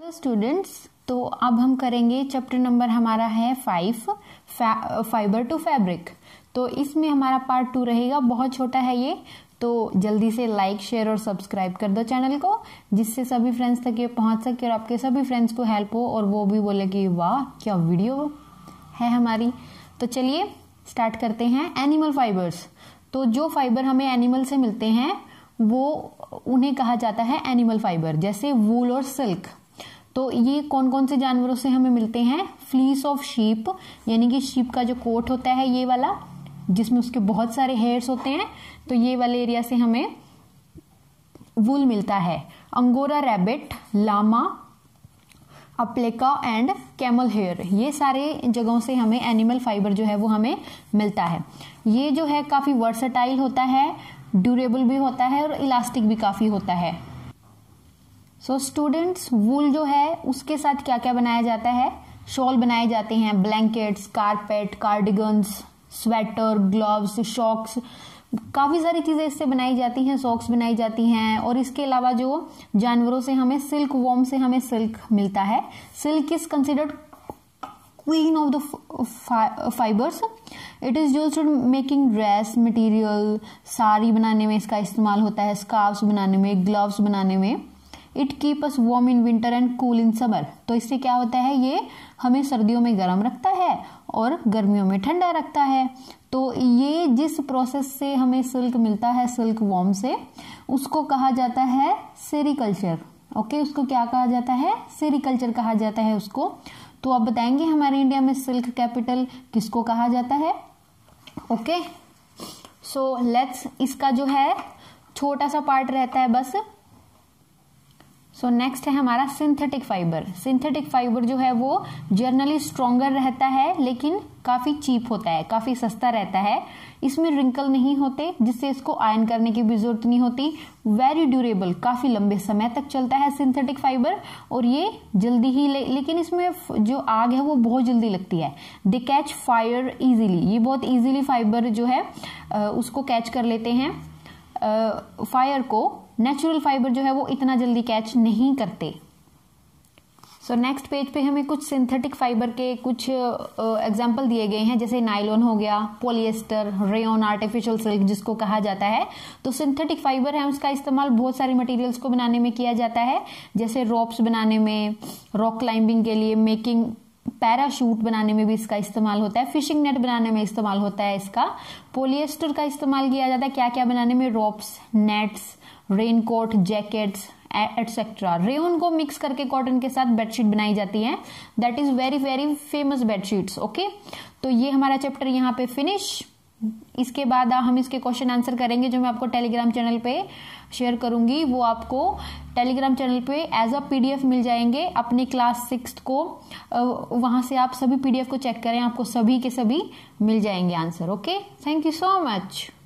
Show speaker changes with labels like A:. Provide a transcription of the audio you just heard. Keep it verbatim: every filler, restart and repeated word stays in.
A: Hello students, तो अब हम करेंगे चैप्टर नंबर हमारा है फाइव, फाइबर टू फैब्रिक। तो इसमें हमारा पार्ट टू रहेगा, बहुत छोटा है ये, तो जल्दी से लाइक शेयर और सब्सक्राइब कर दो चैनल को, जिससे सभी फ्रेंड्स तक ये पहुंच सके और आपके सभी फ्रेंड्स को हेल्प हो और वो भी बोले कि वाह क्या वीडियो है हमारी। तो चलिए स्टार्ट करते हैं। एनिमल फाइबर्स, तो जो फाइबर हमें एनिमल से मिलते हैं वो उन्हें कहा जाता है एनिमल फाइबर, जैसे वूल और सिल्क। तो ये कौन कौन से जानवरों से हमें मिलते हैं? फ्लीस ऑफ शीप, यानी कि शीप का जो कोट होता है ये वाला, जिसमें उसके बहुत सारे हेयर्स होते हैं, तो ये वाले एरिया से हमें वूल मिलता है। अंगोरा रैबिट, लामा, अप्लेका एंड कैमल हेयर, ये सारे जगहों से हमें एनिमल फाइबर जो है वो हमें मिलता है। ये जो है काफी वर्सेटाइल होता है, ड्यूरेबल भी होता है और इलास्टिक भी काफी होता है। सो स्टूडेंट्स, वूल जो है उसके साथ क्या क्या बनाया जाता है? शॉल बनाए जाते हैं, blankets, carpet, cardigans, sweater, gloves, socks, काफी सारी चीजें इससे बनाई जाती हैं, सॉक्स बनाई जाती हैं। और इसके अलावा जो जानवरों से हमें सिल्क वॉर्म से हमें सिल्क मिलता है। Silk is considered queen of the fibres. It is used in making dress material, sari बनाने में इसका इस्तेमाल होता है, स्कार्फ्स बनाने में, ग्लव्स बनाने में। It keep us warm in winter and cool in summer. तो इससे क्या होता है, ये हमें सर्दियों में गर्म रखता है और गर्मियों में ठंडा रखता है। तो ये जिस प्रोसेस से हमें सिल्क मिलता है, सिल्क वॉर्म से, उसको कहा जाता है सेरिकल्चर। ओके, उसको क्या कहा जाता है? सेरिकल्चर कहा जाता है उसको। तो आप बताएंगे हमारे इंडिया में सिल्क कैपिटल किसको कहा जाता है? ओके, सो लेट्स, इसका जो है छोटा सा पार्ट रहता है बस। सो नेक्स्ट है हमारा सिंथेटिक फाइबर। सिंथेटिक फाइबर जो है वो जनरली स्ट्रॉन्गर रहता है, लेकिन काफी चीप होता है, काफी सस्ता रहता है। इसमें रिंकल नहीं होते, जिससे इसको आयरन करने की भी जरूरत नहीं होती। वेरी ड्यूरेबल, काफी लंबे समय तक चलता है सिंथेटिक फाइबर, और ये जल्दी ही ले, लेकिन इसमें जो आग है वो बहुत जल्दी लगती है। दे कैच फायर इजीली, ये बहुत इजीली फाइबर जो है उसको कैच कर लेते हैं फायर को। नेचुरल फाइबर जो है वो इतना जल्दी कैच नहीं करते। सो नेक्स्ट पेज पे हमें कुछ सिंथेटिक फाइबर के कुछ एग्जांपल uh, दिए गए हैं, जैसे नायलॉन हो गया, पॉलिएस्टर, रेयन, आर्टिफिशियल सिल्क जिसको कहा जाता है। तो सिंथेटिक फाइबर है, उसका इस्तेमाल बहुत सारे मटेरियल्स को बनाने में किया जाता है, जैसे रोप्स बनाने में, रॉक क्लाइंबिंग के लिए, मेकिंग पैराशूट बनाने में भी इसका इस्तेमाल होता है, फिशिंग नेट बनाने में इस्तेमाल होता है इसका। पॉलिएस्टर का इस्तेमाल किया जाता है क्या क्या बनाने में? Ropes, nets, raincoat, jackets etcetera. Rayon को मिक्स करके कॉटन के साथ बेडशीट बनाई जाती है। That is very very famous bedsheets. Okay, तो ये हमारा चैप्टर यहाँ पे फिनिश। इसके बाद हम इसके क्वेश्चन आंसर करेंगे, जो मैं आपको टेलीग्राम चैनल पे शेयर करूंगी। वो आपको टेलीग्राम चैनल पे एज अ पीडीएफ मिल जाएंगे अपने क्लास सिक्स्थ को। वहां से आप सभी पीडीएफ को चेक करें, आपको सभी के सभी मिल जाएंगे answer. Okay, thank you so much.